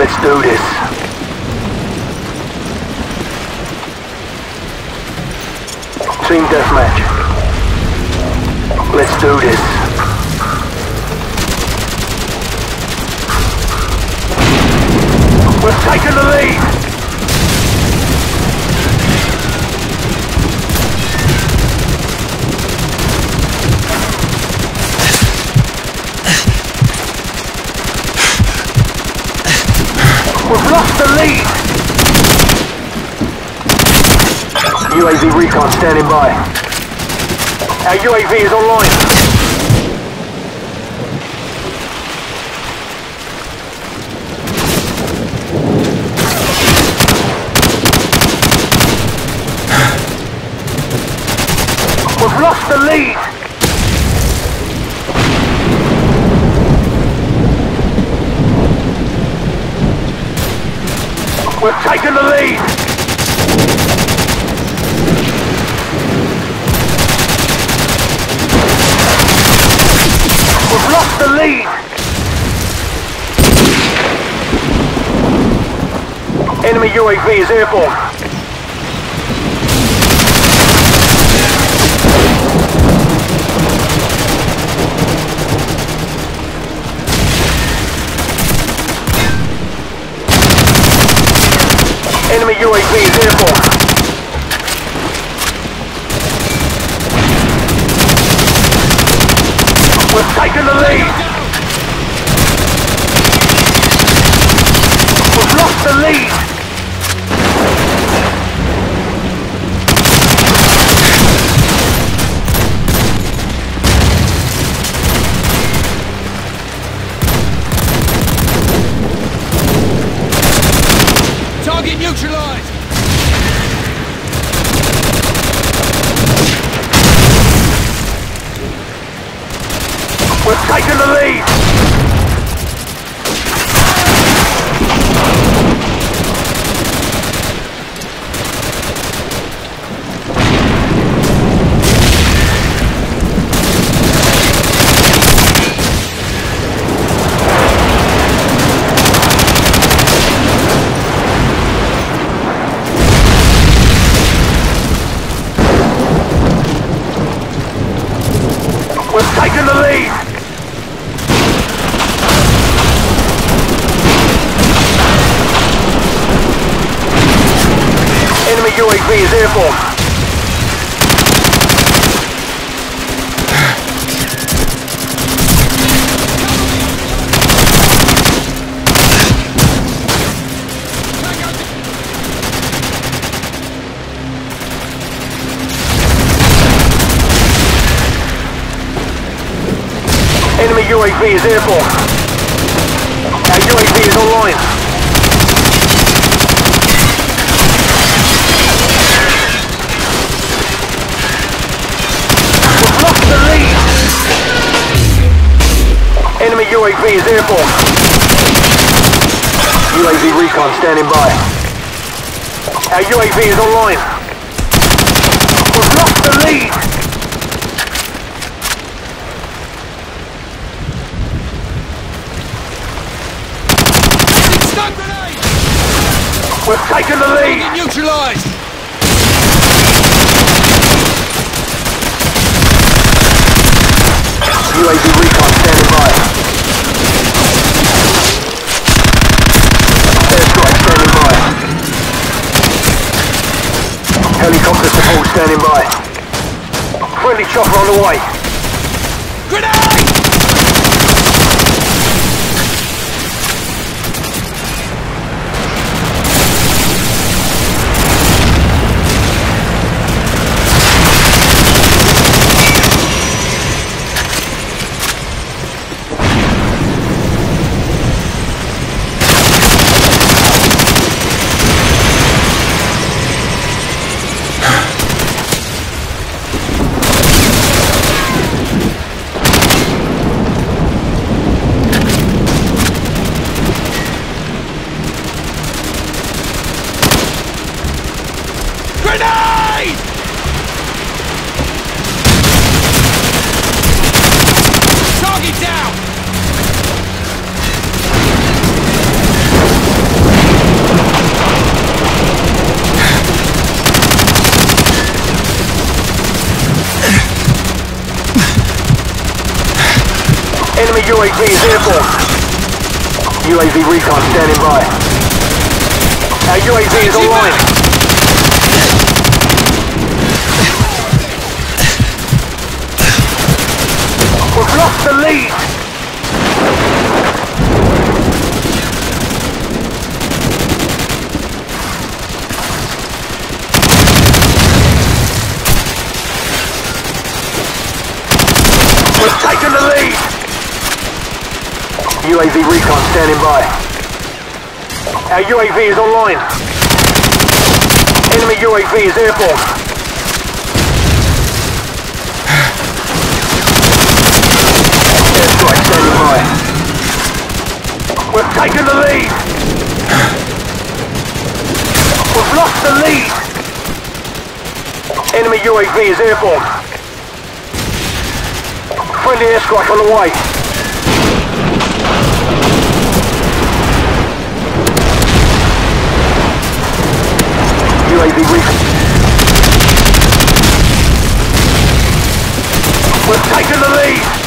Let's do this. Team deathmatch. Let's do this. We're taking the lead. We've lost the lead! UAV recon standing by. Our UAV is online. We've lost the lead! We've taken the lead! We've lost the lead! Enemy UAV is airborne. Enemy UAV is airborne. We've taken the lead. We've lost the lead. Target neutralized! We've taken the lead! We've taken the lead! Enemy UAV is airborne. Enemy UAV is airborne. Our UAV is online. We've lost the lead. Enemy UAV is airborne. UAV recon standing by. Our UAV is online. We've lost the lead. Stun grenade! We've taken the lead! Target neutralized! UAV recon standing by. Airstrike standing by. Helicopter support standing by. Friendly chopper on the way. Grenade! Enemy UAV is airborne. UAV recon standing by. Our UAV is online. We've lost the lead. We've taken the lead. UAV recon standing by. Our UAV is online. Enemy UAV is airborne. Airstrike standing by. We've taken the lead. We've lost the lead. Enemy UAV is airborne. Friendly airstrike on the way. UAV recon. We've taken the lead!